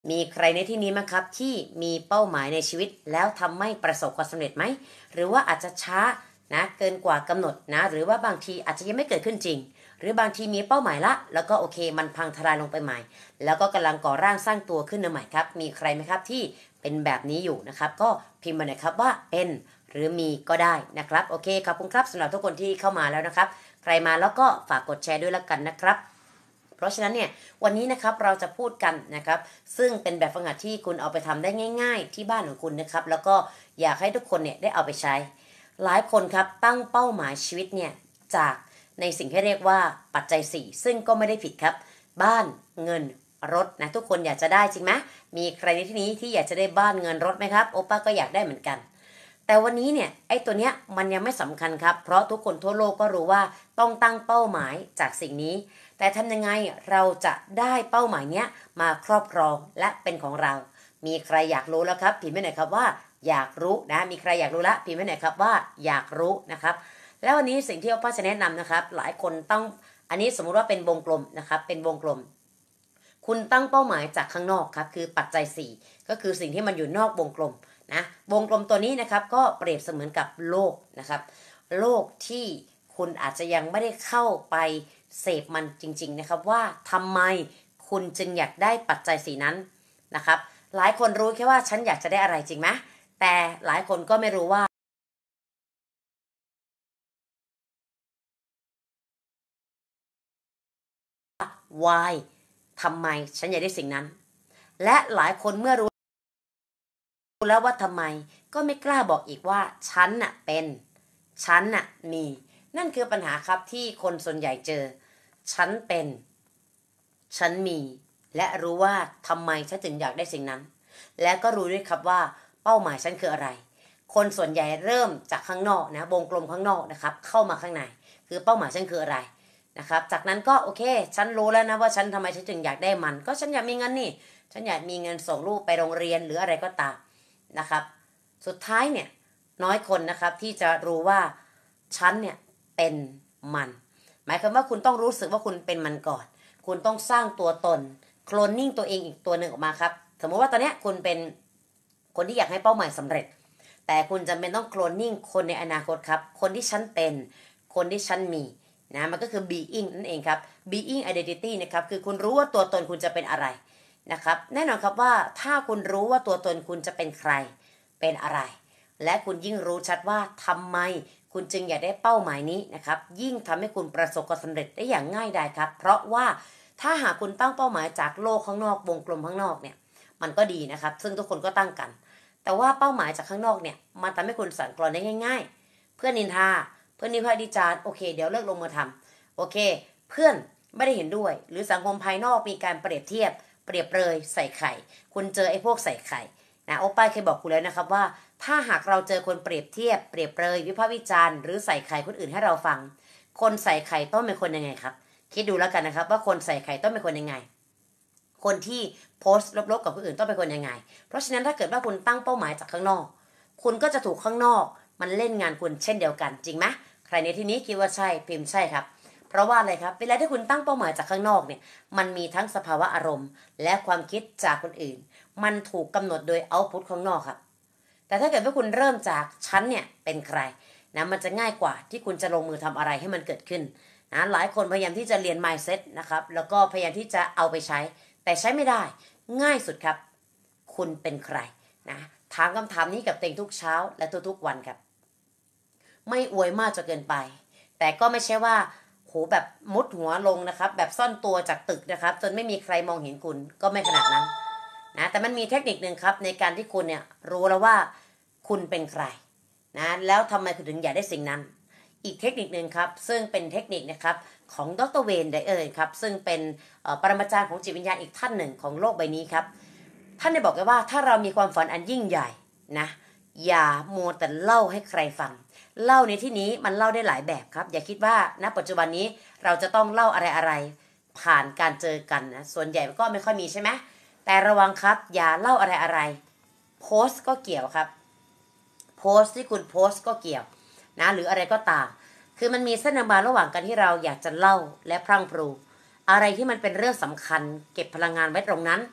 มีใครในที่นี้มั้งครับที่มีเป้าหมายในชีวิตแล้วทำไม่ประสบความสำเร็จไหมหรือว่าอาจจะช้านะเกินกว่ากำหนดนะหรือว่าบางทีอาจจะยังไม่เกิดขึ้นจริงหรือบางทีมีเป้าหมายละแล้วก็โอเคมันพังทลายลงไปใหม่แล้วก็กำลังก่อร่างสร้างตัวขึ้นมาใหม่ครับมีใครไหมครับที่เป็นแบบนี้อยู่นะครับก็พิมพ์มาหน่อยครับว่าเป็นหรือมีก็ได้นะครับโอเคขอบคุณครับสำหรับทุกคนที่เข้ามาแล้วนะครับใครมาแล้วก็ฝากกดแชร์ด้วยละกันนะครับเพราะฉะนั้นเนี่ยวันนี้นะครับเราจะพูดกันนะครับซึ่งเป็นแบบฝึกหัดที่คุณเอาไปทำได้ง่ายๆที่บ้านของคุณนะครับแล้วก็อยากให้ทุกคนเนี่ยได้เอาไปใช้หลายคนครับตั้งเป้าหมายชีวิตเนี่ยจากในสิ่งที่เรียกว่าปัจจัย4ซึ่งก็ไม่ได้ผิดครับบ้านเงินรถนะทุกคนอยากจะได้จริงไหมมีใครในที่นี้ที่อยากจะได้บ้านเงินรถไหมครับโอป้าก็อยากได้เหมือนกันแต่วันนี้เนี่ยไอ้ตัวเนี้ยมันยังไม่สำคัญครับเพราะทุกคนทั่วโลกก็รู้ว่าต้องตั้งเป้าหมายจากสิ่งนี้แต่ทำยังไงเราจะได้เป้าหมายเนี้ยมาครอบครองและเป็นของเรามีใครอยากรู้แล้วครับพิมพ์ไว้หน่อยครับว่าอยากรู้นะมีใครอยากรู้ละพิมพ์ไว้หน่อยครับว่าอยากรู้นะครับแล้ววันนี้สิ่งที่โอป้าจะแนะนำนะครับหลายคนต้องอันนี้สมมุติว่าเป็นวงกลมนะครับเป็นวงกลมคุณตั้งเป้าหมายจากข้างนอกครับคือปัจจัย4ก็คือสิ่งที่มันอยู่นอกวงกลมนะวงกลมตัวนี้นะครับก็เปรียบเสมือนกับโลกนะครับโลกที่คุณอาจจะยังไม่ได้เข้าไปเสพมันจริงๆนะครับว่าทำไมคุณจึงอยากได้ปัจจัย4นั้นนะครับหลายคนรู้แค่ว่าฉันอยากจะได้อะไรจริงไหมแต่หลายคนก็ไม่รู้ว่า why ทำไมฉันอยากได้สิ่งนั้นและหลายคนเมื่อรู้แล้วว่าทำไมก็ไม่กล้าบอกอีกว่าฉันน่ะเป็นฉันน่ะมีนั่นคือปัญหาครับที่คนส่วนใหญ่เจอฉันเป็นฉันมีและรู้ว่าทำไมฉันถึงอยากได้สิ่งนั้นและก็รู้ด้วยครับว่าเป้าหมายฉันคืออะไรคนส่วนใหญ่เริ่มจากข้างนอกนะวงกลมข้างนอกนะครับเข้ามาข้างในคือเป้าหมายฉันคืออะไรนะครับจากนั้นก็โอเคฉันรู้แล้วนะว่าฉันทำไมฉันถึงอยากได้มันก็ฉันอยากมีเงินนี่ฉันอยากมีเงินส่งลูกไปโรงเรียนหรืออะไรก็ตามนะครับสุดท้ายเนี่ยน้อยคนนะครับที่จะรู้ว่าฉันเนี่ยเป็นมันหมายความว่าคุณต้องรู้สึกว่าคุณเป็นมันก่อนคุณต้องสร้างตัวตนโคลนนิ่งตัวเองอีกตัวหนึ่งออกมาครับสมมติว่าตอนนี้คุณเป็นคนที่อยากให้เป้าหมายสำเร็จแต่คุณจำเป็นต้องโคลนนิ่งคนในอนาคตครับคนที่ฉันเป็นคนที่ฉันมีนะมันก็คือ being นั่นเองครับ being identity นะครับคือคุณรู้ว่าตัวตนคุณจะเป็นอะไรนะครับแน่นอนครับว่าถ้าคุณรู้ว่าตัวตนคุณจะเป็นใครเป็นอะไรและคุณยิ่งรู้ชัดว่าทำไมคุณจึงอยากได้เป้าหมายนี้นะครับยิ่งทำให้คุณประสบความสำเร็จได้อย่างง่ายดายครับเพราะว่าถ้าหากคุณตั้งเป้าหมายจากโลกข้างนอกวงกลมข้างนอกเนี่ยมันก็ดีนะครับซึ่งทุกคนก็ตั้งกันแต่ว่าเป้าหมายจากข้างนอกเนี่ยมันทำให้คุณสั่นคลอนได้ง่ายๆเพื่อนนินทาเพื่อนนิพากษ์วิจารณ์โอเคเดี๋ยวเลิกลงมือทำโอเคเพื่อนไม่ได้เห็นด้วยหรือสังคมภายนอกมีการเปรียบเทียบเปรียบเปรยใส่ไข่คุณเจอไอ้พวกใส่ไข่นะโอป้าเคยบอกคุณแล้วนะครับว่าถ้าหากเราเจอคนเปรียบเทียบเปรียบเปรยวิพากษ์วิจารณ์หรือใส่ไข่คนอื่นให้เราฟังคนใส่ไข่ต้องเป็นคนยังไงครับคิดดูแล้วกันนะครับว่าคนใส่ไข่ต้องเป็นคนยังไงคนที่โพสต์ลบๆกับคนอื่นต้องเป็นคนยังไงเพราะฉะนั้นถ้าเกิดว่าคุณตั้งเป้าหมายจากข้างนอกคุณก็จะถูกข้างนอกมันเล่นงานคุณเช่นเดียวกันจริงไหมใครในที่นี้คิดว่าใช่พิมพ์ใช่ครับเพราะว่าอะไรครับเวลาที่คุณตั้งเป้าหมายจากข้างนอกเนี่ยมันมีทั้งสภาวะอารมณ์และความคิดจากคนอื่นมันถูกกำหนดโดยเอาต์พุตข้างนอกครับแต่ถ้าเกิดว่าคุณเริ่มจากฉันเนี่ยเป็นใครนะมันจะง่ายกว่าที่คุณจะลงมือทำอะไรให้มันเกิดขึ้นนะหลายคนพยายามที่จะเรียน mindset นะครับแล้วก็พยายามที่จะเอาไปใช้แต่ใช้ไม่ได้ง่ายสุดครับคุณเป็นใครนะถามคำถามนี้กับตัวเองทุกเช้าและทุกๆวันครับไม่อวยมากจนเกินไปแต่ก็ไม่ใช่ว่าโหแบบมุดหัวลงนะครับแบบซ่อนตัวจากตึกนะครับจนไม่มีใครมองเห็นคุณก็ไม่ขนาดนั้นนะแต่มันมีเทคนิคหนึ่งครับในการที่คุณเนี่ยรู้แล้วว่าคุณเป็นใครนะแล้วทำไมคุณถึงอยากได้สิ่งนั้นอีกเทคนิคหนึ่งครับซึ่งเป็นเทคนิคนะครับของดรเวนไดเออร์ครับซึ่งเป็นปรมาจารย์ของจิตวิญญาณอีกท่านหนึ่งของโลกใบนี้ครับท่านได้บอกไว้ว่าถ้าเรามีความฝันอันยิ่งใหญ่นะอย่ามัวแต่เล่าให้ใครฟังเล่าในที่นี้มันเล่าได้หลายแบบครับอย่าคิดว่าณปัจจุบันนี้เราจะต้องเล่าอะไรผ่านการเจอกันนะส่วนใหญ่ก็ไม่ค่อยมีใช่ไหมแต่ระวังครับอย่าเล่าอะไรโพสต์ก็เกี่ยวครับโพสต์ที่คุณโพสต์ก็เกี่ยวนะหรืออะไรก็ตามคือมันมีเส้นบางๆระหว่างกันที่เราอยากจะเล่าและพรั่งพรูอะไรที่มันเป็นเรื่องสำคัญเก็บพลังงานไว้ตรงนั้น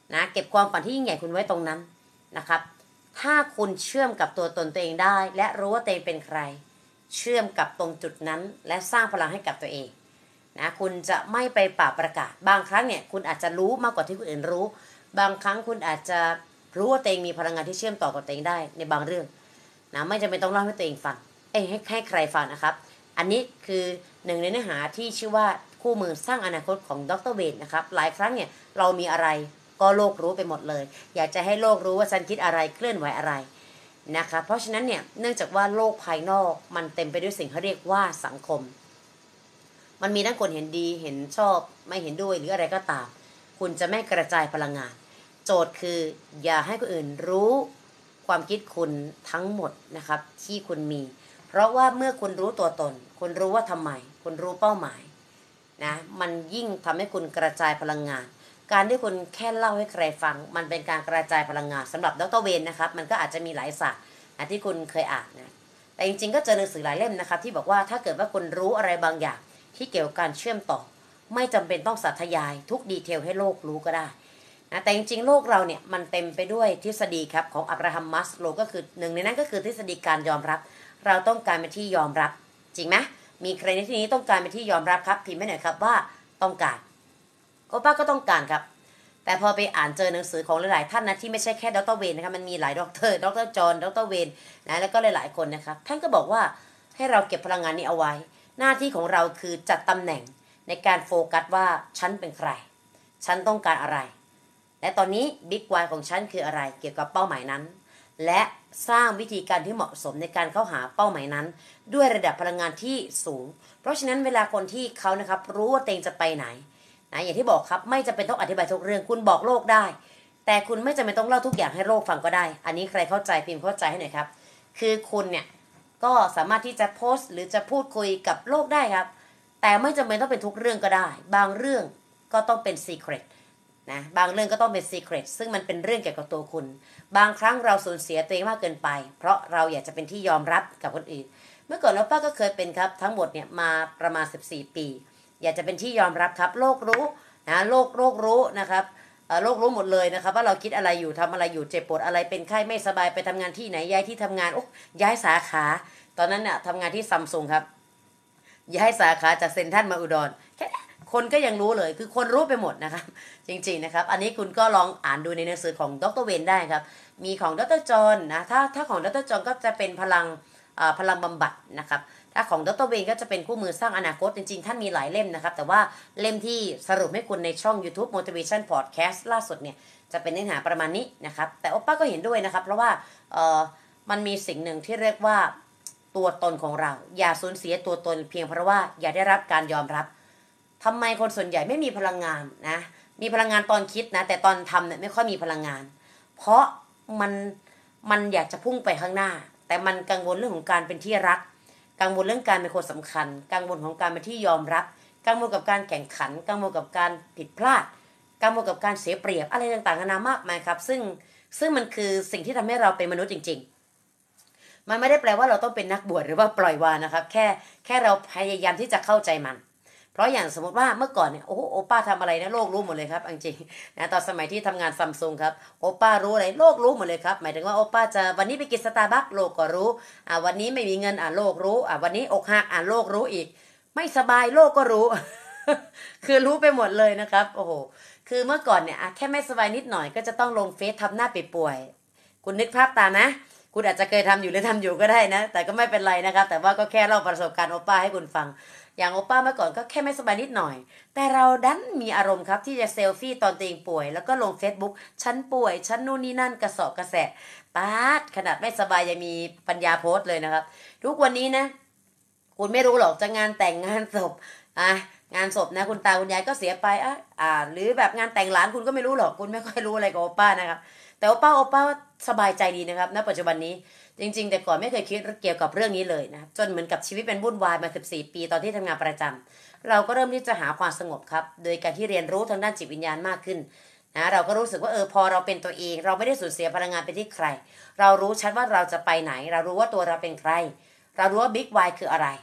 นะเก็บความฝันที่ยิ่งใหญ่คุณไว้ตรงนั้นนะครับถ้าคุณเชื่อมกับตัวตนตัวเองได้และรู้ว่าตัวเองเป็นใครเชื่อมกับตรงจุดนั้นและสร้างพลังให้กับตัวเองนะคุณจะไม่ไปป่าประกาศบางครั้งเนี่ยคุณอาจจะรู้มากกว่าที่คนอื่นรู้บางครั้งคุณอาจจะรู้ว่าตัวเองมีพลังงานที่เชื่อมต่อกับตัวเองได้ในบางเรื่องนะไม่จำเป็นต้องเล่าให้ตัวเองฟังให้ใครฟังนะครับอันนี้คือหนึ่งในเนื้อหาที่ชื่อว่าคู่มือสร้างอนาคตของดร.เวนนะครับหลายครั้งเนี่ยเรามีอะไรก็โลกรู้ไปหมดเลยอยากจะให้โลกรู้ว่าฉันคิดอะไรเคลื่อนไหวอะไรนะครับเพราะฉะนั้นเนี่ยเนื่องจากว่าโลกภายนอกมันเต็มไปด้วยสิ่งเขาเรียกว่าสังคมมันมีทั้งคนเห็นดีเห็นชอบไม่เห็นด้วยหรืออะไรก็ตามคุณจะไม่กระจายพลังงานโจทย์คืออย่าให้คนอื่นรู้ความคิดคุณทั้งหมดนะครับที่คุณมีเพราะว่าเมื่อคุณรู้ตัวตนคุณรู้ว่าทำไมคุณรู้เป้าหมายนะมันยิ่งทำให้คุณกระจายพลังงานการที่คุณแค่เล่าให้ใครฟังมันเป็นการกระจายพลังงานสำหรับดร.เวนนะครับมันก็อาจจะมีหลายศาสตร์ที่คุณเคยอ่านนะแต่จริงๆก็เจอหนังสือหลายเล่มนะครับที่บอกว่าถ้าเกิดว่าคุณรู้อะไรบางอย่างที่เกี่ยวกับการเชื่อมต่อไม่จำเป็นต้องสาธยายทุกดีเทลให้โลกรู้ก็ได้นะแต่จริงๆโลกเราเนี่ยมันเต็มไปด้วยทฤษฎีครับของอับราฮัม มัสโลว์ก็คือหนึ่งในนั้นก็คือทฤษฎีการยอมรับเราต้องการเป็นที่ยอมรับจริงไหมมีใครในที่นี้ต้องการเป็นที่ยอมรับครับพิมพ์ไว้หน่อยครับว่าต้องการโอป้าก็ต้องการครับแต่พอไปอ่านเจอหนังสือของหลายๆท่านนะที่ไม่ใช่แค่ดร.เวนนะครับมันมีหลายดร.จอห์นดร.เวนนะแล้วก็หลายๆคนนะครับท่านก็บอกว่าให้เราเก็บพลังงานนี้เอาไว้หน้าที่ของเราคือจัดตำแหน่งในการโฟกัสว่าฉันเป็นใครฉันต้องการอะไรและตอนนี้บิ๊กวายของฉันคืออะไรเกี่ยวกับเป้าหมายนั้นและสร้างวิธีการที่เหมาะสมในการเข้าหาเป้าหมายนั้นด้วยระดับพลังงานที่สูงเพราะฉะนั้นเวลาคนที่เขานะครับรู้ว่าตัวเองจะไปไหนนะอย่างที่บอกครับไม่จำเป็นต้องอธิบายทุกเรื่องคุณบอกโลกได้แต่คุณไม่จำเป็นต้องเล่าทุกอย่างให้โลกฟังก็ได้อันนี้ใครเข้าใจพิมพ์เข้าใจให้หน่อยครับคือคุณเนี่ยก็สามารถที่จะโพสต์หรือจะพูดคุยกับโลกได้ครับแต่ไม่จำเป็นต้องเป็นทุกเรื่องก็ได้บางเรื่องก็ต้องเป็นซีเครตนะบางเรื่องก็ต้องเป็นซีเครตซึ่งมันเป็นเรื่องเกี่ยวกับตัวคุณบางครั้งเราสูญเสียตัวเองมากเกินไปเพราะเราอยากจะเป็นที่ยอมรับกับคนอื่นเมื่อก่อนแล้วป้าก็เคยเป็นครับทั้งหมดเนี่ยมาประมาณ14 ปีอยากจะเป็นที่ยอมรับครับโลกรู้นะโลกรู้นะครับโลกรู้หมดเลยนะครับว่าเราคิดอะไรอยู่ทำอะไรอยู่เจ็บปวดอะไรเป็นไข้ไม่สบายไปทำงานที่ไหนย้ายที่ทำงานโอ้ย้ายสาขาตอนนั้นเนี่ยทำงานที่ซัมซุงครับย้ายสาขาจากเซ็นทรัลมาอุดรแค่คนก็ยังรู้เลยคือคนรู้ไปหมดนะครับจริงๆนะครับอันนี้คุณก็ลองอ่านดูในหนังสือของดร.เวนได้ครับมีของดร.จอห์นนะถ้าของดร.จอห์นก็จะเป็นพลังบำบัดนะครับถ้าของดร.เวนก็จะเป็นคู่มือสร้างอนาคตจริงๆท่านมีหลายเล่มนะครับแต่ว่าเล่มที่สรุปให้คุณในช่อง YouTube Motivation Podcast ล่าสุดเนี่ยจะเป็นเนื้อหาประมาณนี้นะครับแต่โอป้าก็เห็นด้วยนะครับเพราะว่ามันมีสิ่งหนึ่งที่เรียกว่าตัวตนของเราอย่าสูญเสียตัวตนเพียงเพราะว่าอย่าได้รับการยอมรับทำไมคนส่วนใหญ่ไม่มีพลังงานนะมีพลังงานตอนคิดนะแต่ตอนทำเนี่ยไม่ค่อยมีพลังงานเพราะมันอยากจะพุ่งไปข้างหน้าแต่มันกังวลเรื่องของการเป็นที่รักกังวลเรื่องการเป็นคนสำคัญกังวลของการเป็นที่ยอมรับกังวลกับการแข่งขันกังวลกับการผิดพลาดกังวลกับการเสียเปรียบอะไรต่างๆนานามากมายครับซึ่งมันคือสิ่งที่ทำให้เราเป็นมนุษย์จริงๆมันไม่ได้แปลว่าเราต้องเป็นนักบวชหรือว่าปล่อยวางนะครับแค่เราพยายามที่จะเข้าใจมันเพราะอย่างสมมติว่าเมื่อก่อนเนี่ยโอ้โอป้าทำอะไรนะโลกรู้หมดเลยครับจริงๆนะตอนสมัยที่ทำงานซัมซุงครับโอป้ารู้อะไรโลกรู้หมดเลยครับหมายถึงว่าโอป้าจะวันนี้ไปกินสตาร์บัคโลกก็รู้วันนี้ไม่มีเงินโลกรู้วันนี้อกหักโลกรู้อีกไม่สบายโลกก็รู้ คือรู้ไปหมดเลยนะครับโอ้โหคือเมื่อก่อนเนี่ยแค่ไม่สบายนิดหน่อยก็จะต้องลงเฟซทำหน้าป่วยๆคุณนึกภาพตามนะคุณอาจจะเคยทำอยู่หรือทำอยู่ก็ได้นะแต่ก็ไม่เป็นไรนะครับแต่ว่าก็แค่เล่าประสบการณ์โอป้าให้คุณฟังอย่างโอป้าเมื่อก่อนก็แค่ไม่สบายนิดหน่อยแต่เราดันมีอารมณ์ครับที่จะเซลฟี่ตอนตัวเองป่วยแล้วก็ลง Facebook ฉันป่วยฉันนู่นนี่นั่นกระสอบกระแสะปาดขนาดไม่สบายยังมีปัญญาโพสต์เลยนะครับทุกวันนี้นะคุณไม่รู้หรอกจะงานแต่งงานศพงานศพนะคุณตาคุณยายก็เสียไปหรือแบบงานแต่งหลานคุณก็ไม่รู้หรอกคุณไม่ค่อยรู้อะไรกับโอป้านะครับแต่โอป้าสบายใจดีนะครับณปัจจุบันนี้จริงๆแต่ก่อนไม่เคยคิดเกี่ยวกับเรื่องนี้เลยนะจนเหมือนกับชีวิตเป็นวุ่นวายมา14 ปีตอนที่ทำงานประจำเราก็เริ่มที่จะหาความสงบครับโดยการที่เรียนรู้ทางด้านจิตวิญญาณมากขึ้นนะเราก็รู้สึกว่าพอเราเป็นตัวเองเราไม่ได้สูญเสียพลังงานไปที่ใครเรารู้ชัดว่าเราจะไปไหนเรารู้ว่าตัวเราเป็นใครเรารู้ว่าบิ๊กวายคืออะไร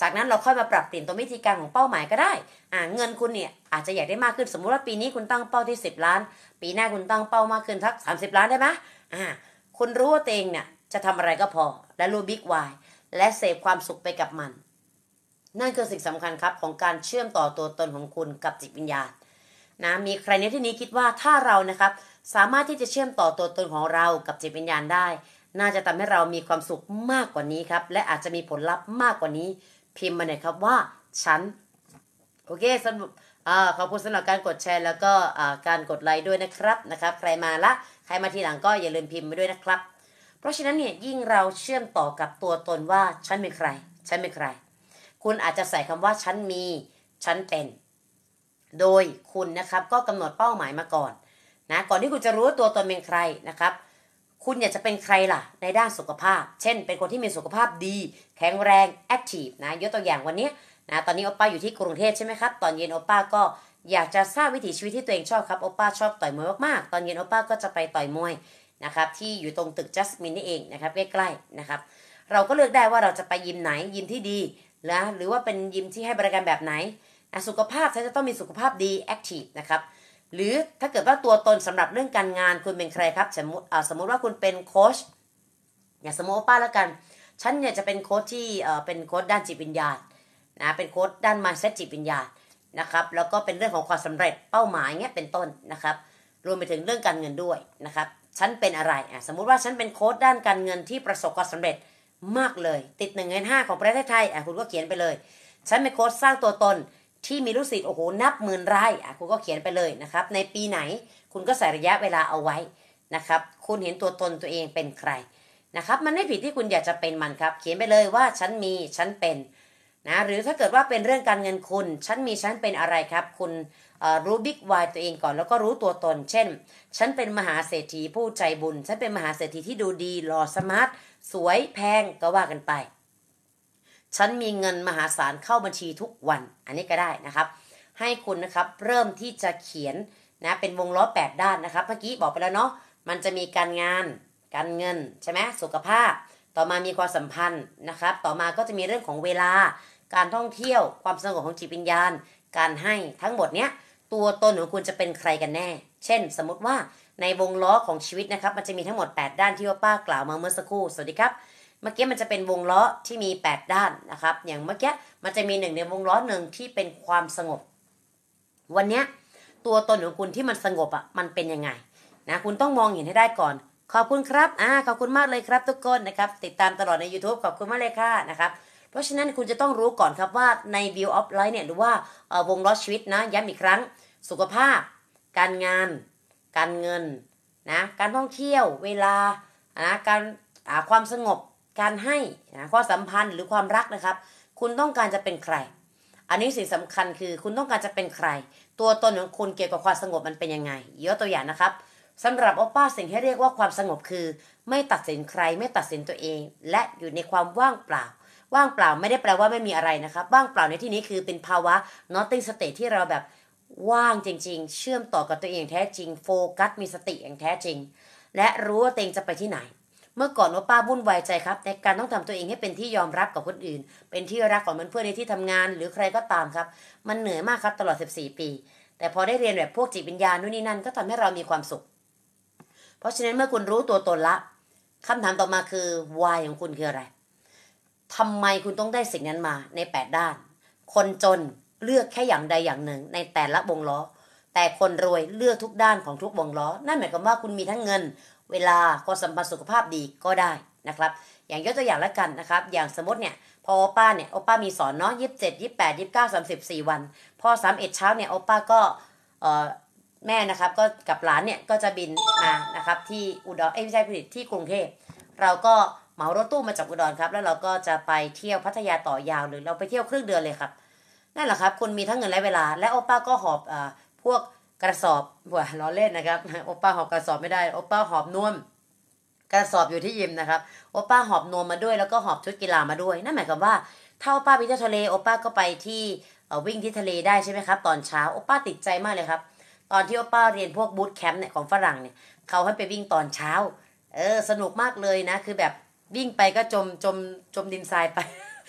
จากนั้นเราค่อยมาปรับเปลี่ยนตัววิธีการของเป้าหมายก็ได้เงินคุณเนี่ยอาจจะอยากได้มากขึ้นสมมุติว่าปีนี้คุณตั้งเป้าที่10 ล้านปีหน้าคุณตั้งเป้ามากขึ้นทัก30 ล้านได้ไหมคุณรู้ว่าตัวเองเนี่ยจะทำอะไรก็พอและรู้บิ๊กวายและเสพความสุขไปกับมันนั่นคือสิ่งสำคัญครับของการเชื่อมต่อตัวตนของคุณกับจิตวิญญาณนะมีใครในที่นี้คิดว่าถ้าเรานะครับสามารถที่จะเชื่อมต่อตัวตนของเรากับจิตวิญญาณได้น่าจะทำให้เรามีความสุขมากกว่านี้ครับและอาจจะมีผลลัพธ์มากกว่านี้พิมพ์มาหน่อยครับว่าฉันโอเคสำหรับขอบคุณสำหรับการกดแชร์แล้วก็การกดไลค์ด้วยนะครับใครมาละใครมาทีหลังก็อย่าลืมพิมพ์มาด้วยนะครับเพราะฉะนั้นเนี่ยยิ่งเราเชื่อมต่อกับตัวตนว่าฉันเป็นใครฉันเป็นใครคุณอาจจะใส่คำว่าฉันมีฉันเป็นโดยคุณนะครับก็กำหนดเป้าหมายมาก่อนนะก่อนที่คุณจะรู้ว่าตัวตนเป็นใครนะครับคุณอยากจะเป็นใครล่ะในด้านสุขภาพเช่นเป็นคนที่มีสุขภาพดีแข็งแรงแอคทีฟนะยกตัวอย่างวันนี้นะตอนนี้โอป้าอยู่ที่กรุงเทพใช่ไหมครับตอนเย็นโอป้าก็อยากจะทราบวิถีชีวิตที่ตัวเองชอบครับโอป้าชอบต่อยมวยมากๆตอนเย็นโอป้าก็จะไปต่อยมวยนะครับที่อยู่ตรงตึกจัสมินนี่เองนะครับใกล้ๆนะครับเราก็เลือกได้ว่าเราจะไปยิมไหนยิมที่ดีนะหรือว่าเป็นยิมที่ให้บริการแบบไหนสุขภาพฉันจะต้องมีสุขภาพดีแอคทีฟนะครับหรือถ้าเกิดว่าตัวตนสำหรับเรื่องการงานคุณเป็นใครครับสมมติว่าคุณเป็นโค้ชอย่างสมมติว่าป้าแล้วกันฉันเนี่ยจะเป็นโค้ชที่เป็นโค้ชด้านจิตวิญญาณนะเป็นโค้ชด้าน mindset จิตวิญญาณนะครับแล้วก็เป็นเรื่องของความสำเร็จเป้าหมายเงี้ยเป็นต้นนะครับรวมไปถึงเรื่องการเงินด้วยนะครับฉันเป็นอะไรสมมุติว่าฉันเป็นโค้ชด้านการเงินที่ประสบความสำเร็จมากเลยติด1ใน5ของประเทศไทยคุณก็เขียนไปเลยฉันเป็นโค้ชสร้างตัวตนที่มีลูกศิษย์โอ้โหนับหมื่นรายคุณก็เขียนไปเลยนะครับในปีไหนคุณก็ใส่ระยะเวลาเอาไว้นะครับคุณเห็นตัวตนตัวเองเป็นใครนะครับมันไม่ผิดที่คุณอยากจะเป็นมันครับเขียนไปเลยว่าฉันมีฉันเป็นนะหรือถ้าเกิดว่าเป็นเรื่องการเงินคุณฉันมีฉันเป็นอะไรครับคุณรู้บิ๊กวายตัวเองก่อนแล้วก็รู้ตัวตนเช่นฉันเป็นมหาเศรษฐีผู้ใจบุญฉันเป็นมหาเศรษฐีที่ดูดีหล่อสมาร์ทสวยแพงก็ว่ากันไปฉันมีเงินมหาศาลเข้าบัญชีทุกวันอันนี้ก็ได้นะครับให้คุณนะครับเริ่มที่จะเขียนนะเป็นวงล้อ8ด้านนะครับเมื่อกี้บอกไปแล้วเนาะมันจะมีการงานการเงินใช่ไหมสุขภาพต่อมามีความสัมพันธ์นะครับต่อมาก็จะมีเรื่องของเวลาการท่องเที่ยวความสงบของจิตวิญญาณการให้ทั้งหมดเนี้ยตัวตนของคุณจะเป็นใครกันแน่เช่นสมมติว่าในวงล้อของชีวิตนะครับมันจะมีทั้งหมด8ด้านที่ว่าป้ากล่าวมาเมื่อสักครู่สวัสดีครับเมื่อกี้มันจะเป็นวงล้อที่มี8ด้านนะครับอย่างเมื่อกี้มันจะมี1ในวงล้อหนึ่งที่เป็นความสงบวันนี้ตัวตนของคุณที่มันสงบมันเป็นยังไงนะคุณต้องมองเห็นให้ได้ก่อนขอบคุณครับขอบคุณมากเลยครับทุกคนนะครับติดตามตลอดใน YouTube ขอบคุณมากเลยค่ะนะครับเพราะฉะนั้นคุณจะต้องรู้ก่อนครับว่าใน View of Life เนี่ยหรือว่าวงล้อชีวิตนะย้ำอีกครั้งสุขภาพการงานการเงินนะการท่องเที่ยวเวลาการความสงบการให้ความสัมพันธ์หรือความรักนะครับคุณต้องการจะเป็นใครอันนี้สิ่งสำคัญคือคุณต้องการจะเป็นใครตัวตนของคุณเกี่ยวกับความสงบมันเป็นยังไงยกตัวอย่างนะครับสำหรับโอป้าสิ่งที่เรียกว่าความสงบคือไม่ตัดสินใครไม่ตัดสินตัวเองและอยู่ในความว่างเปล่าว่างเปล่าไม่ได้แปลว่าไม่มีอะไรนะครับว่างเปล่าในที่นี้คือเป็นภาวะ nothing state ที่เราแบบว่างจริงๆเชื่อมต่อกับตัวเองแท้จริงโฟกัสมีสติอย่างแท้จริงและรู้ว่าตัวเองจะไปที่ไหนเมื่อก่อนว่าป้าวุ่นวายใจครับในการต้องทำตัวเองให้เป็นที่ยอมรับกับคนอื่นเป็นที่รักของเพื่อนๆในที่ทำงานหรือใครก็ตามครับมันเหนื่อยมากครับตลอด14ปีแต่พอได้เรียนแบบพวกจิตวิญญาณนู่นนี่นั่นก็ทำให้เรามีความสุขเพราะฉะนั้นเมื่อคุณรู้ตัวตนละคำถามต่อมาคือ why ของคุณคืออะไรทำไมคุณต้องได้สิ่งนั้นมาใน8ด้านคนจนเลือกแค่อย่างใดอย่างหนึ่งในแต่ละวงล้อแต่คนรวยเลือกทุกด้านของทุกวงล้อนั่นหมายความว่าคุณมีทั้งเงินเวลาความสัมพันธ์สุขภาพดีก็ได้นะครับอย่างยกตัวอย่างแล้วกันนะครับอย่างสมมติเนี่ยพอโอป้าเนี่ยโอป้ามีสอนเนาะ27 28 29 30 4วันพอ31เช้าเนี่ยโอป้าก็แม่นะครับก็กับหลานเนี่ยก็จะบินมานะครับที่อุดรไม่ใช่ที่กรุงเทพเราก็เหมารถตู้มาจากอุดรครับแล้วเราก็จะไปเที่ยวพัทยาต่อยาวหรือเราไปเที่ยวครึ่งเดือนเลยครับนั่นแหละครับคุณมีทั้งเงินและเวลาและโอป้าก็หอบพวกกระสอบล้อเล่นนะครับโอป้าหอบกระสอบไม่ได้โอป้าหอบนวมกระสอบอยู่ที่ยิมนะครับโอป้าหอบนวมมาด้วยแล้วก็หอบชุดกีฬามาด้วยนั่นหมายความว่าถ้าโอป้าไปเที่ยวทะเลโอป้าก็ไปที่วิ่งที่ทะเลได้ใช่ไหมครับตอนเช้าโอป้าติดใจมากเลยครับตอนที่โอป้าเรียนพวกบูตแคมป์เนี่ยของฝรั่งเนี่ยเขาให้ไปวิ่งตอนเช้าสนุกมากเลยนะคือแบบวิ่งไปก็จมดินทรายไป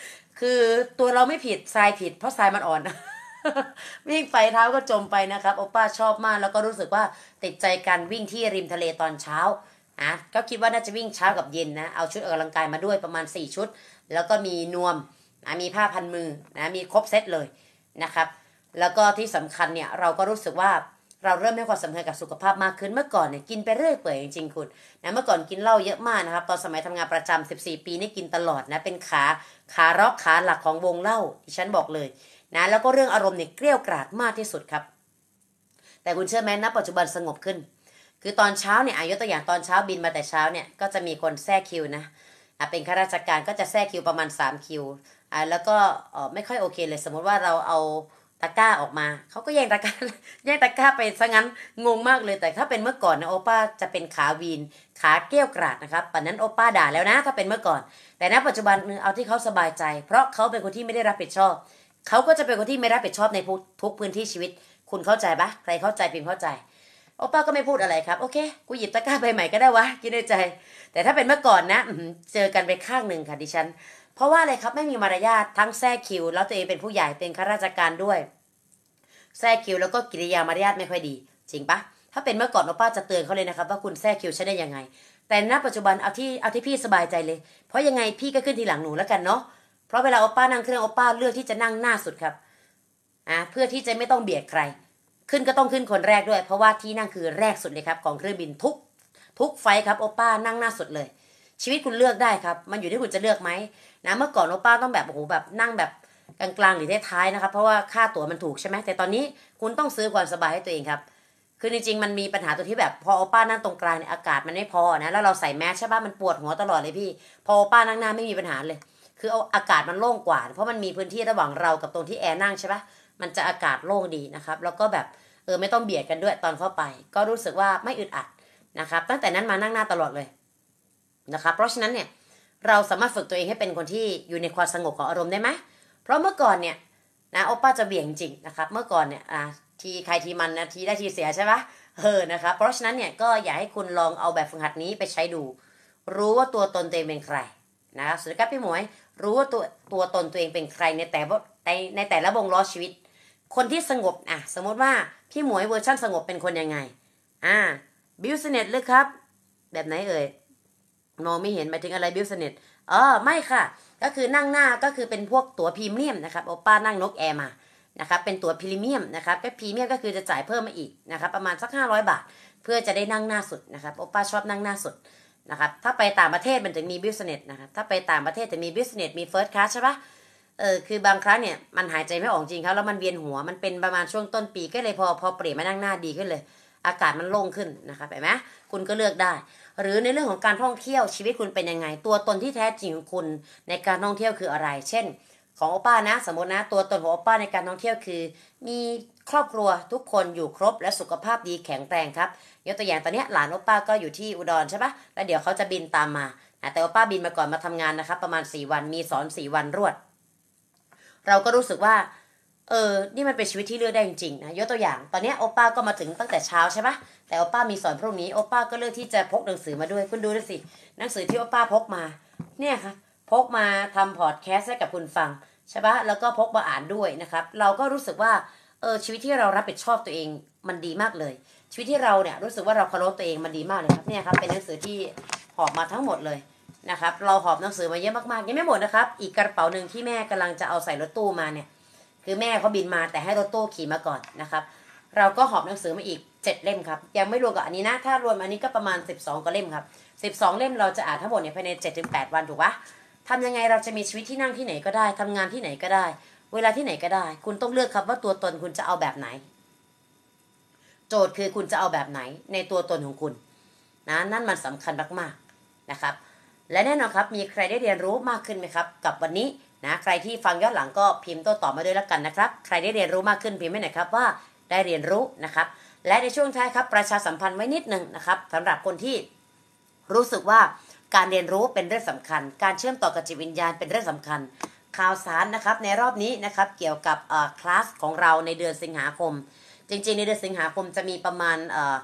คือตัวเราไม่ผิดทรายผิดเพราะทรายมันอ่อน วิ่งไปเท้าก็จมไปนะครับโอป้าชอบมากแล้วก็รู้สึกว่าติดใจการวิ่งที่ริมทะเลตอนเช้าก็คิดว่าน่าจะวิ่งเช้ากับเย็นนะเอาชุดออกกำลังกายมาด้วยประมาณ4ชุดแล้วก็มีนวมมีผ้าพันมือมีครบเซตเลยนะครับแล้วก็ที่สำคัญเนี่ยเราก็รู้สึกว่าเราเริ่มให้ความสำคัญกับสุขภาพมากขึ้นเมื่อก่อนเนี่ยกินไปเรื่อยเปื่อยจริงๆคุณเมื่อก่อนกินเหล้าเยอะมากนะครับตอนสมัยทำงานประจำ14 ปีนี่กินตลอดนะเป็นขาร็อกขาหลักของวงเหล้าที่ฉันบอกเลยแล้วก็เรื่องอารมณ์เนี่ยเกรี้ยวกราดมากที่สุดครับแต่คุณเชื่อไหมณปัจจุบันสงบขึ้นคือตอนเช้าเนี่ยยกตัวอย่างตอนเช้าบินมาแต่เช้าเนี่ยก็จะมีคนแทรกคิวนะเป็นข้าราชการก็จะแทรกคิวประมาณ3คิวแล้วก็ไม่ค่อยโอเคเลยสมมติว่าเราเอาตะกร้าออกมาเขาก็แย่งตะกร้าแย่งตะกร้าไปซะงั้นงงมากเลยแต่ถ้าเป็นเมื่อก่อนนะโอป้าจะเป็นขาวีนขาเกรี้ยวกราดนะครับปัจจุบันโอป้าด่าแล้วนะถ้าเป็นเมื่อก่อนแต่ณปัจจุบันเอาที่เขาสบายใจเพราะเขาเป็นคนที่ไม่ได้รับผิดชอบเขาก็จะเป็นคนที่ไม่รับผิดชอบในทุกพื้นที่ชีวิตคุณเข้าใจปะใครเข้าใจพิมพ์เข้าใจโอป้าก็ไม่พูดอะไรครับโอเคกูหยิบตะกร้าใบใหม่ก็ได้วะคิดในใจแต่ถ้าเป็นเมื่อก่อนนะเจอกันไปข้างหนึ่งค่ะดิฉันเพราะว่าอะไรครับไม่มีมารยาททั้งแทรกคิวแล้วตัวเองเป็นผู้ใหญ่เป็นข้าราชการด้วยแทรกคิวแล้วก็กิริยามารยาทไม่ค่อยดีจริงปะถ้าเป็นเมื่อก่อนโอป้าจะเตือนเขาเลยนะครับว่าคุณแทรกคิวใช้ได้ยังไงแต่ณปัจจุบันเอาที่พี่สบายใจเลยเพราะยังไงพี่ก็ขึ้นทีหลังหนูแล้วกันเนาะเพราะเวลาโอป้านั่งเครื่องโอป้าเลือกที่จะนั่งหน้าสุดครับเพื่อที่จะไม่ต้องเบียดใครขึ้นก็ต้องขึ้นคนแรกด้วยเพราะว่าที่นั่งคือแรกสุดเลยครับของเครื่องบินทุกไฟครับโอป้านั่งหน้าสุดเลยชีวิตคุณเลือกได้ครับมันอยู่ที่คุณจะเลือกไหมเมื่อก่อนโอป้าต้องแบบโอ้โหแบบนั่งแบบกลางๆหรือท้ายๆนะครับเพราะว่าค่าตั๋วมันถูกใช่ไหมแต่ตอนนี้คุณต้องซื้อความสบายให้ตัวเองครับคือจริงๆมันมีปัญหาตัวที่แบบพอโอป้านั่งตรงกลางเนี่ยอากาศมันไม่พอนะแล้วเราใส่แมสใช่ป่ะมันปวดหัวตลอดเลยพี่พอโอป้านั่งหน้าไม่มีปัญหาเลยคือเอาอากาศมันโล่งกว่าเพราะมันมีพื้นที่ระหว่างเรากับตรงที่แอร์นั่งใช่ป่ะมันจะอากาศโล่งดีนะครับแล้วก็แบบไม่ต้องเบียดกันด้วยตอนเข้าไปก็รู้สึกว่าไม่อึดอัดนะครับตั้งแต่นั้นมานั่งหน้าตลอดเลยนะครับเพราะฉะนั้นเนี่ยเราสามารถฝึกตัวเองให้เป็นคนที่อยู่ในความสงบของอารมณ์ได้ไหมเพราะเมื่อก่อนเนี่ยโอป้าจะเบี่ยงจริงนะครับเมื่อก่อนเนี่ยทีใครทีมันนะทีได้ทีเสียใช่ปะนะครับเพราะฉะนั้นเนี่ยก็อยากให้คุณลองเอาแบบฝึกหัดนี้ไปใช้ดูรู้ว่าตัวตนตัวเองเป็นใครนะครับสวัสดีครับพี่หมวยรู้ว่าตัวตนตัวเองเป็นใครในแต่ละวงล้อชีวิตคนที่สงบสมมติว่าพี่หมวยเวอร์ชั่นสงบเป็นคนยังไงบิวสเน็ตเลยครับแบบไหนเอ่ยมองไม่เห็นหมายถึงอะไรบิวสเน็ตไม่ค่ะก็คือนั่งหน้าก็คือเป็นพวกตั๋วพรีเมียมนะครับโอป้านั่งนกแอร์มานะครับเป็นตั๋วพรีเมียมนะครับก็พรีเมียมก็คือจะจ่ายเพิ่มมาอีกนะครับประมาณสัก500 บาทเพื่อจะได้นั่งหน้าสุดนะครับโอป้าชอบนั่งหน้าสุดนะครับถ้าไปต่างประเทศมันถึงมีบิวสเน็ตนะครับถ้าไปต่างประเทศจะมีบิวสเน็ตมีเฟิร์สคลาสใช่ปะคือบางครั้งเนี่ยมันหายใจไม่ออกจริงครับแล้วมันเวียนหัวมันเป็นประมาณช่วงต้นปีก็เลยพอเปลี่ยนมานั่งหน้าดีขึ้นเลยอากาศมันโล่งขึ้นนะครับเห็นไหมคุณก็เลือกได้หรือในเรื่องของการท่องเที่ยวชีวิตคุณเป็นยังไงตัวตนที่แท้จริงของคุณในการท่องเที่ยวคืออะไรเช่นของโอป้านะสมมตินะตัวตนของโอป้าในการท่องเที่ยวคือมีครอบครัวทุกคนอยู่ครบและสุขภาพดีแข็งแรงครับยกตัวอย่างตอนนี้หลานโอป้าก็อยู่ที่อุดรใช่ปะแล้วเดี๋ยวเขาจะบินตามมาแต่โอป้าบินมาก่อนมาทำงานนะครับประมาณ4 วันมีสอน4 วันรวดเราก็รู้สึกว่านี่มันเป็นชีวิตที่เลือกได้จริงๆนะยกตัวอย่างตอนนี้โอป้าก็มาถึงตั้งแต่เช้าใช่ปะแต่โอป้ามีสอนพรุ่งนี้โอป้าก็เลือกที่จะพกหนังสือมาด้วยคุณดูสิหนังสือที่โอป้าพกมาเนี่ยค่ะพกมาทำพอดแคสต์ให้กับคุณฟังใช่ปะแล้วก็พกมาอ่านด้วยนะครับเราก็รู้สึกว่าชีวิตที่เรารับผิดชอบตัวเองมันดีมากเลยชีวิตที่เราเนี่ยรู้สึกว่าเราเคารพตัวเองมันดีมากเลยครับเนี่ยครับเป็นหนังสือที่หอบมาทั้งหมดเลยนะครับเราหอบหนังสือมาเยอะมากๆยังไม่หมดนะครับอีกกระเป๋าหนึ่งที่แม่กำลังจะเอาใส่รถตู้มาเนี่ยคือแม่เขาบินมาแต่ให้รถตู้ขี่มาก่อนนะครับเราก็หอบหนังสือมาอีก7 เล่มครับยังไม่รวมกับอันนี้นะถ้ารวมอันนี้ก็ประมาณ12 กว่าเล่มครับ12 เล่มเราจะอ่านทั้งหมดเนี่ยภายใน 7-8 วันถูกปะทำยังไงเราจะมีชีวิตที่นั่งที่ไหนก็ได้ทำงานที่ไหนก็ได้เวลาที่ไหนก็ได้คุณต้องเลือกครับว่าตัวตนคุณจะเอาแบบไหนโจทย์คือคุณจะเอาแบบไหนในตัวตนของคุณนะนั่นมันสำคัญมากๆนะครับและแน่นอนครับมีใครได้เรียนรู้มากขึ้นไหมครับกับวันนี้นะใครที่ฟังย้อนหลังก็พิมพ์โต้ตอบมาด้วยแล้วกันนะครับใครได้เรียนรู้มากขึ้นพิมพ์ให้หน่อยครับว่าได้เรียนรู้นะครับและในช่วงท้ายครับประชาสัมพันธ์ไว้นิดนึงนะครับสำหรับคนที่รู้สึกว่าการเรียนรู้เป็นเรื่องสำคัญการเชื่อมต่อกับจิตวิญญาณเป็นเรื่องสำคัญข่าวสารนะครับในรอบนี้นะครับเกี่ยวกับคลาสของเราในเดือนสิงหาคมจริงๆในเดือนสิงหาคมจะมีประมาณ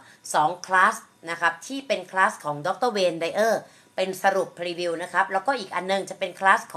2 คลาสนะครับที่เป็นคลาสของดร.เวนไดเออร์เป็นสรุปพรีวิวนะครับแล้วก็อีกอันนึงจะเป็นคลาสของ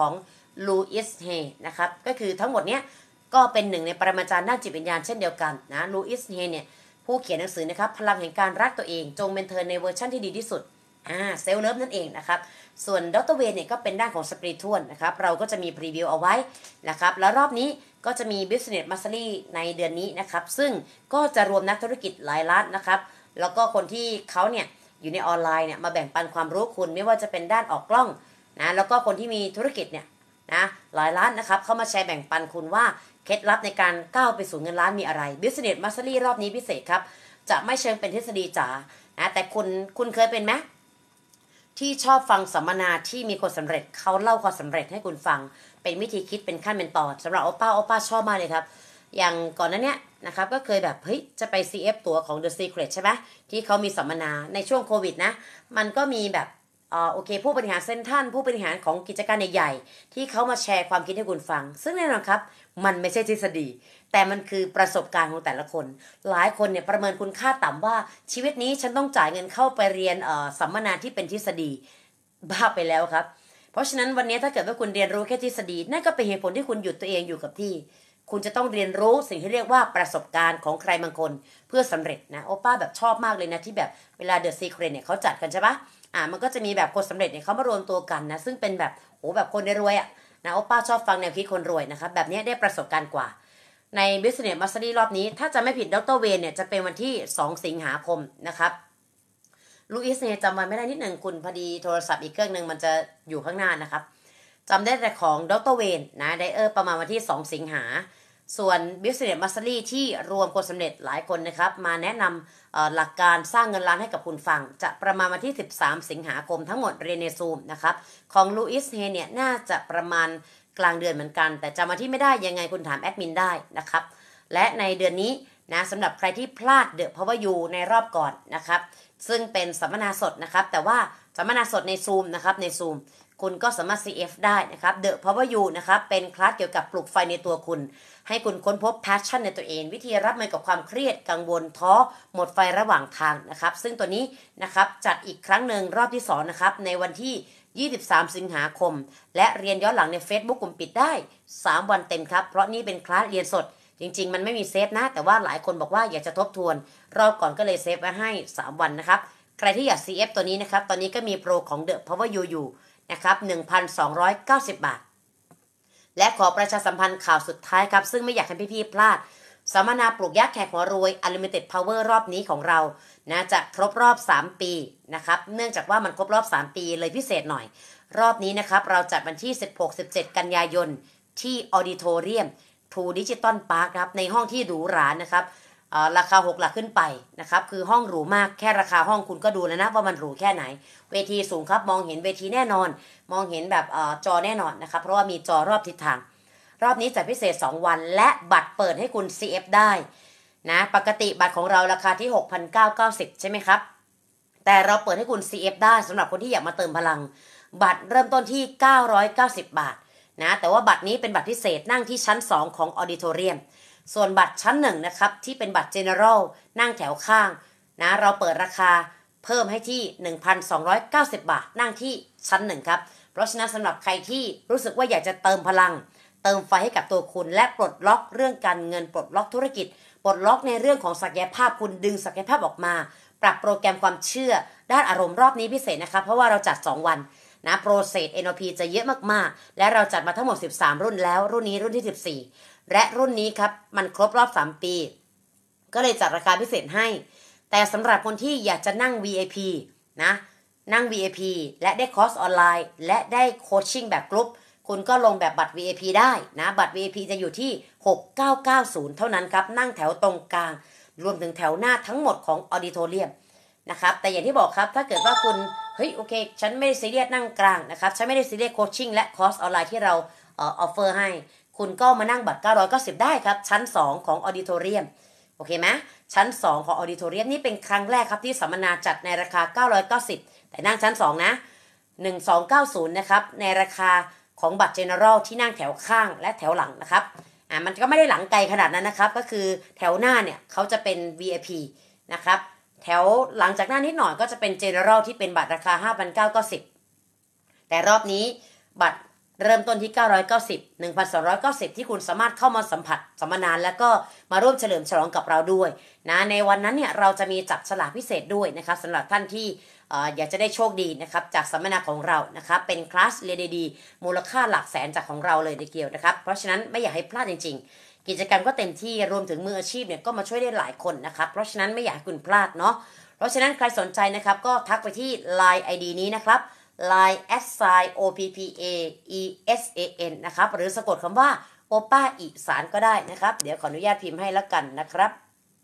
ลูอิสเฮนะครับก็คือทั้งหมดเนี้ยก็เป็นหนึ่งในปรมาจารย์ด้านจิตวิญญาณเช่นเดียวกันนะลูอิสเฮเนี่ยผู้เขียนหนังสือนะครับพลังแห่งการรักตัวเองจงเป็นเธอในเวอร์ชั่นที่ดีที่สุดเซลล์เลิฟนั่นเองนะครับส่วนดร.เวนเนี่ยก็เป็นด้านของสปิริตวลนะครับเราก็จะมีพรีวิวเอาไว้นะครับแล้วรอบนี้ก็จะมี Business Mastery ในเดือนนี้นะครับซึ่งก็จะรวมนักธุรกิจหลายล้านนะครับแล้วก็คนที่เขาเนี่ยอยู่ในออนไลน์เนี่ยมาแบ่งปันความรู้คุณไม่ว่าจะเป็นด้านออกกล้องนะแล้วก็คนที่มีธุรกิจเนี่ยนะหลายล้านนะครับเข้ามาแชร์แบ่งปันคุณว่าเคล็ดลับในการก้าวไปสู่เงินล้านมีอะไร Business Mastery รอบนี้พิเศษครับจะไม่เชิงเป็นทฤษฎีจ๋านะแต่คุณเคยเป็นไหมที่ชอบฟังสัมมนาที่มีคนสำเร็จเขาเล่าความสำเร็จให้คุณฟังเป็นวิธีคิดเป็นขั้นเป็นตอนสำหรับโอป้าชอบมากเลยครับอย่างก่อนหน้านี้นะครับก็เคยแบบเฮ้ยจะไป CF ตั๋วของ The Secret ใช่ไหมที่เขามีสัมมนาในช่วงโควิดนะมันก็มีแบบโอเคผู้บริหารเซ็นทรัลผู้บริหารของกิจการใหญ่ๆที่เขามาแชร์ความคิดให้คุณฟังซึ่งแน่นอนครับมันไม่ใช่ทฤษฎีแต่มันคือประสบการณ์ของแต่ละคนหลายคนเนี่ยประเมินคุณค่าต่ำว่าชีวิตนี้ฉันต้องจ่ายเงินเข้าไปเรียนสัมมนาที่เป็นทฤษฎีบ้าไปแล้วครับเพราะฉะนั้นวันนี้ถ้าเกิดว่าคุณเรียนรู้แค่ทฤษฎีนั่นก็เป็นเหตุผลที่คุณหยุดตัวเองอยู่กับที่คุณจะต้องเรียนรู้สิ่งที่เรียกว่าประสบการณ์ของใครบางคนเพื่อสำเร็จนะโอป้าแบบชอบมากเลยนะที่แบบเวลา The Secret เนี่ยเขาจัดกันใช่ปะมันก็จะมีแบบคนสำเร็จเนี่ยเขามารวมตัวกันนะซึ่งเป็นแบบโหแบบคนรวยอ่ะนะโอป้าชอบฟังแนวคิดคนรวยนะครับแบบนี้ได้ประสบการณ์กว่าใน Business Mastery รอบนี้ถ้าจะไม่ผิดดร.เวนเนี่ยจะเป็นวันที่2สิงหาคมนะครับลูอิสเนี่ยจำวันไม่ได้นิดหนึ่งคุณพอดีโทรศัพท์อีกเครื่องหนึ่งมันจะอยู่ข้างหน้านะครับจำได้แต่ของดร.เวนนะไดประมาณวันที่2สิงหาส่วน Business Mastery ที่รวมคนสำเร็จหลายคนนะครับมาแนะนำหลักการสร้างเงินล้านให้กับคุณฟังจะประมาณวันที่13สิงหาคมทั้งหมดเรียนในซูมนะครับของลูอิสเฮเนี่ยน่าจะประมาณกลางเดือนเหมือนกันแต่จำมาที่ไม่ได้ยังไงคุณถามแอดมินได้นะครับและในเดือนนี้นะสำหรับใครที่พลาดเดอะเพราะว่าอยู่ในรอบก่อนนะครับซึ่งเป็นสัมมนาสดนะครับแต่ว่าสัมมนาสดในซูมนะครับในซูมคุณก็สามารถ CF ได้นะครับ The Power You นะครับเป็นคลาสเกี่ยวกับปลุกไฟในตัวคุณให้คุณค้นพบ passion ในตัวเองวิธีรับมือกับความเครียดกังวลท้อหมดไฟระหว่างทางนะครับซึ่งตัวนี้นะครับจัดอีกครั้งหนึ่งรอบที่2นะครับในวันที่23สิงหาคมและเรียนย้อนหลังใน Facebook กลุ่มปิดได้3วันเต็มครับเพราะนี่เป็นคลาสเรียนสดจริงๆมันไม่มีเซฟนะแต่ว่าหลายคนบอกว่าอยากจะทบทวนรอบก่อนก็เลยเซฟไว้ให้3วันนะครับใครที่อยาก CF ตัวนี้นะครับตอนนี้ก็มีโปรของ The Power You อยู่นะครับ 1,290 บาทและขอประชาสัมพันธ์ข่าวสุดท้ายครับซึ่งไม่อยากให้พี่ๆพลาดสัมมนาปลูกยักษ์แขกหัวรวย Unlimited Power รอบนี้ของเรานะจะครบรอบ3ปีนะครับเนื่องจากว่ามันครบรอบ3ปีเลยพิเศษหน่อยรอบนี้นะครับเราจัดวันที่ 16-17 กันยายนที่ออดิโทเรียมทูดิจิตอลพาร์คครับในห้องที่หรูหรานะครับราคา6 หลักขึ้นไปนะครับคือห้องหรูมากแค่ราคาห้องคุณก็ดูแล้วนะว่ามันหรูแค่ไหนเวทีสูงครับมองเห็นเวทีแน่นอนมองเห็นแบบจอแน่นอนนะครับเพราะว่ามีจอรอบทิศทางรอบนี้จัดพิเศษ2วันและบัตรเปิดให้คุณ CF ได้นะปกติบัตรของเราราคาที่ 6,990 ใช่ไหมครับแต่เราเปิดให้คุณ CF ได้สำหรับคนที่อยากมาเติมพลังบัตรเริ่มต้นที่ 990 บาทนะแต่ว่าบัตรนี้เป็นบัตรพิเศษนั่งที่ชั้น2ของออดิโทเรียมส่วนบัตรชั้น1นะครับที่เป็นบัตร General นั่งแถวข้างนะเราเปิดราคาเพิ่มให้ที่ 1,290 บาทนั่งที่ชั้น1ครับเพราะฉะนั้นสำหรับใครที่รู้สึกว่าอยากจะเติมพลังเติมไฟให้กับตัวคุณและปลดล็อกเรื่องการเงินปลดล็อกธุรกิจปลดล็อกในเรื่องของศักยภาพคุณดึงศักยภาพออกมาปรับโปรแกรมความเชื่อด้านอารมณ์รอบนี้พิเศษนะครับเพราะว่าเราจัด2วันนะโปรเซส NLP จะเยอะมากๆและเราจัดมาทั้งหมด13รุ่นแล้วรุ่นนี้รุ่นที่14และรุ่นนี้ครับมันครบรอบ3ปีก็เลยจัดราคาพิเศษให้แต่สำหรับคนที่อยากจะนั่ง VIP นะนั่ง VIP และได้คอร์สออนไลน์และได้โคชชิ่งแบบกรุ๊ปคุณก็ลงแบบบัตร VIP ได้นะบัตร VIP จะอยู่ที่6990เท่านั้นครับนั่งแถวตรงกลางรวมถึงแถวหน้าทั้งหมดของออดิโทเรียมนะครับแต่อย่างที่บอกครับถ้าเกิดว่าคุณเฮ้ยโอเคฉันไม่ได้ซีเรียสนั่งกลางนะครับฉันไม่ได้ซีเรียสโคชชิ่งและคอร์สออนไลน์ที่เราออฟเฟอร์ให้คุณก็มานั่งบัตร990ได้ครับชั้น2ของออดิโทเรียมโอเคไหมชั้น2ของออดิโทเรียมนี่เป็นครั้งแรกครับที่สัมมนาจัดในราคา990แต่นั่งชั้น2นะ1290นะครับในราคาของบัตร General ที่นั่งแถวข้างและแถวหลังนะครับมันก็ไม่ได้หลังไกลขนาดนั้นนะครับก็คือแถวหน้าเนี่ยเขาจะเป็น VIP นะครับแถวหลังจากหน้านิดหน่อยก็จะเป็น General ที่เป็นบัตรราคา 5,990แต่รอบนี้บัตรเริ่มต้นที่990 1,290ที่คุณสามารถเข้ามาสัมผัสสัมมนาแล้วก็มาร่วมเฉลิมฉลองกับเราด้วยนะในวันนั้นเนี่ยเราจะมีจับฉลากพิเศษด้วยนะครับสำหรับท่านที่อยากจะได้โชคดีนะครับจากสัมมนาของเรานะครับเป็นคลาสเรียนดีๆมูลค่าหลักแสนจากของเราเลยทีเดียวนะครับเพราะฉะนั้นไม่อยากให้พลาดจริงๆกิจกรรมก็เต็มที่รวมถึงมืออาชีพเนี่ยก็มาช่วยได้หลายคนนะครับเพราะฉะนั้นไม่อยากให้คุณพลาดเนาะเพราะฉะนั้นใครสนใจนะครับก็ทักไปที่ Line ID นี้นะครับ Line @OPPAESAN นะครับหรือสะกดคำว่าโอป้าอีสานก็ได้นะครับเดี๋ยวขออนุญาตพิมพ์ให้แล้วกันนะครับ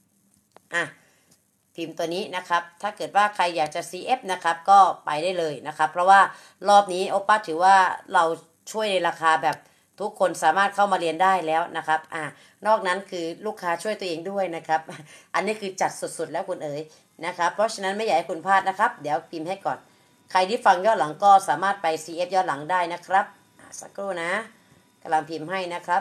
พิมพ์ตัวนี้นะครับถ้าเกิดว่าใครอยากจะ CF นะครับก็ไปได้เลยนะครับเพราะว่ารอบนี้โอป้าถือว่าเราช่วยในราคาแบบทุกคนสามารถเข้ามาเรียนได้แล้วนะครับนอกนั้นคือลูกค้าช่วยตัวเองด้วยนะครับอันนี้คือจัดสุดๆแล้วคุณเอ๋ยนะครับเพราะฉะนั้นไม่อยากให้คุณพลาดนะครับเดี๋ยวพิมพ์ให้ก่อนใครที่ฟังย้อนหลังก็สามารถไป CF ย้อนหลังได้นะครับสักครู่นะกำลังพิมพ์ให้นะครับ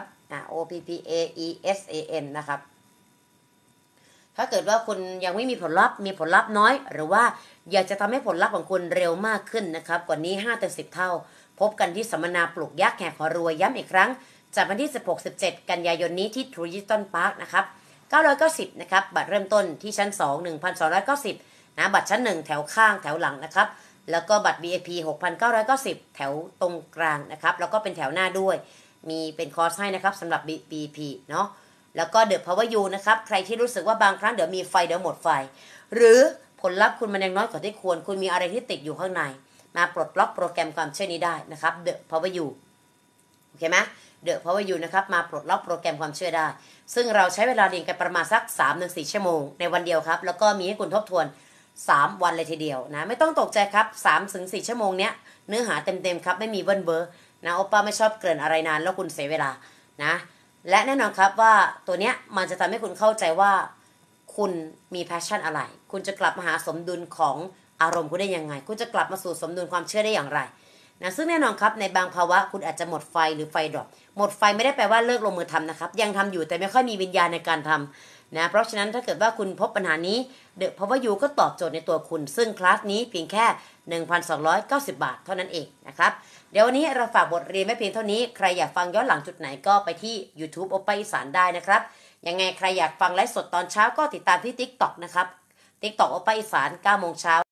OPPAESAN นะครับถ้าเกิดว่าคุณยังไม่มีผลลัพธ์มีผลลัพธ์น้อยหรือว่าอยากจะทำให้ผลลัพธ์ของคุณเร็วมากขึ้นนะครับกว่านี้5-10 เท่าพบกันที่สัมมนาปลูกยักษ์แห่งขอรวยย้ำอีกครั้งจากวันที่ 16-17 กันยายนนี้ที่ True Digital Park นะครับ990นะครับบัตรเริ่มต้นที่ชั้น 2 1,290 นะบัตรชั้น 1 แถวข้างแถวหลังนะครับแล้วก็บัตร VIP 6,990 แถวตรงกลางนะครับแล้วก็เป็นแถวหน้าด้วยมีเป็นคอร์สให้นะครับสำหรับ VIP เนาะแล้วก็เดอะพาวเวอร์ยูนะครับใครที่รู้สึกว่าบางครั้งเดี๋ยวมีไฟเดี๋ยวหมดไฟหรือผลลัพธ์คุณมันยังน้อยกว่าที่ควรคุณมีอะไรที่ติดอยู่ข้างในมาปลดล็อกโปรแกรมความเชื่อนี้ได้นะครับเดอะพาวเวอร์ยูโอเคไหมเดอะพาวเวอร์ยูนะครับมาปลดล็อกโปรแกรมความเชื่อได้ซึ่งเราใช้เวลาเรียนกันประมาณสัก 3-4 ชั่วโมงในวันเดียวครับแล้วก็มีให้คุณทบทวน3 วันเลยทีเดียวนะไม่ต้องตกใจครับ 3-4 ชั่วโมงเนี้ยเนื้อหาเต็มๆครับไม่มีเบิ้ลเบอร์นะโอป้าไม่ชอบเกริ่นอะไรนานแล้วคุณเสียเวลานะและแน่นอนครับว่าตัวเนี้ยมันจะทำให้คุณเข้าใจว่าคุณมีแพชชั่นอะไรคุณจะกลับมาหาสมดุลของอารมณ์คุณได้ยังไงคุณจะกลับมาสู่สมดุลความเชื่อได้อย่างไรนะซึ่งแน่นอนครับในบางภาวะคุณอาจจะหมดไฟหรือไฟดรอปหมดไฟไม่ได้แปลว่าเลิกลงมือทำนะครับยังทำอยู่แต่ไม่ค่อยมีวิญญาณในการทำนะเพราะฉะนั้นถ้าเกิดว่าคุณพบปัญหานี้เดอะพาวเวอร์ยูก็ตอบโจทย์ในตัวคุณซึ่งคลาสนี้เพียงแค่ 1,290 บาทเท่านั้นเองนะครับเดี๋ยววันนี้เราฝากบทเรียนไม่เพียงเท่านี้ใครอยากฟังย้อนหลังจุดไหนก็ไปที่ YouTube โอป้าอีสานได้นะครับยังไงใครอยากฟังไลฟ์สดตอนเช้าก็ติดตามที่ TikTok นะครับ TikTok โอป้าอีสาน 9 โมงเช้า